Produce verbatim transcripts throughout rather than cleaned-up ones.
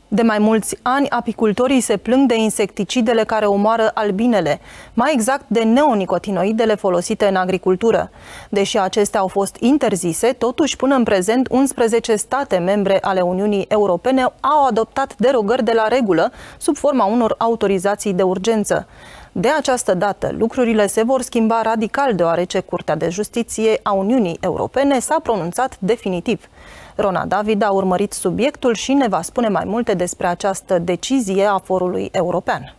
De mai mulți ani, apicultorii se plâng de insecticidele care omoară albinele, mai exact de neonicotinoidele folosite în agricultură. Deși acestea au fost interzise, totuși până în prezent unsprezece state membre ale Uniunii Europene au adoptat derogări de la regulă sub forma unor autorizații de urgență. De această dată, lucrurile se vor schimba radical, deoarece Curtea de Justiție a Uniunii Europene s-a pronunțat definitiv. Rona David a urmărit subiectul și ne va spune mai multe despre această decizie a Forului European.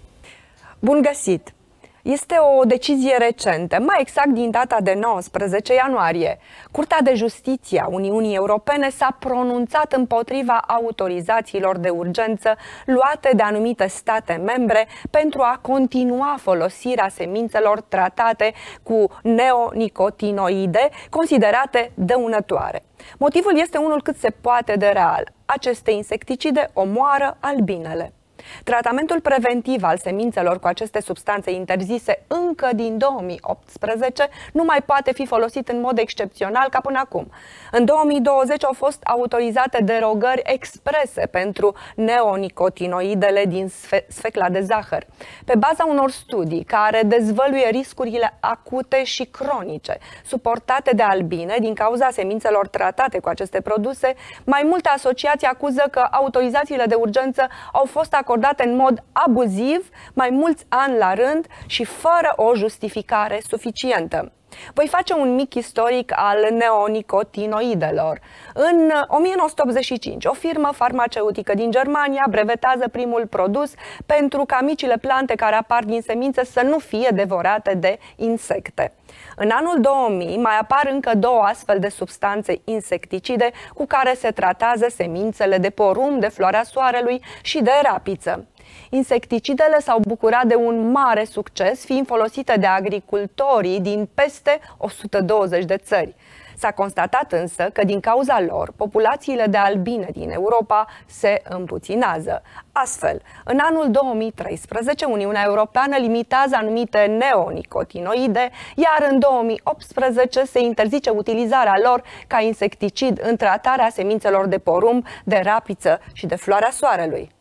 Bun găsit! Este o decizie recentă, mai exact din data de nouăsprezece ianuarie. Curtea de Justiție a Uniunii Europene s-a pronunțat împotriva autorizațiilor de urgență luate de anumite state membre pentru a continua folosirea semințelor tratate cu neonicotinoide, considerate dăunătoare. Motivul este unul cât se poate de real. Aceste insecticide omoară albinele. Tratamentul preventiv al semințelor cu aceste substanțe interzise încă din două mii optsprezece nu mai poate fi folosit în mod excepțional ca până acum. În două mii douăzeci au fost autorizate derogări exprese pentru neonicotinoidele din sfecla de zahăr, pe baza unor studii care dezvăluie riscurile acute și cronice suportate de albine din cauza semințelor tratate cu aceste produse. Mai multe asociații acuză că autorizațiile de urgență au fost acordate în mod abuziv, mai mulți ani la rând și fără o justificare suficientă. Voi face un mic istoric al neonicotinoidelor. În o mie nouă sute optzeci și cinci, o firmă farmaceutică din Germania brevetează primul produs pentru ca micile plante care apar din semințe să nu fie devorate de insecte. În anul două mii mai apar încă două astfel de substanțe insecticide cu care se tratează semințele de porumb, de floarea soarelui și de rapiță. Insecticidele s-au bucurat de un mare succes, fiind folosite de agricultorii din peste o sută douăzeci de țări. S-a constatat însă că din cauza lor, populațiile de albine din Europa se împuținează. Astfel, în anul două mii treisprezece, Uniunea Europeană limitează anumite neonicotinoide, iar în două mii optsprezece se interzice utilizarea lor ca insecticid în tratarea semințelor de porumb, de rapiță și de floarea soarelui.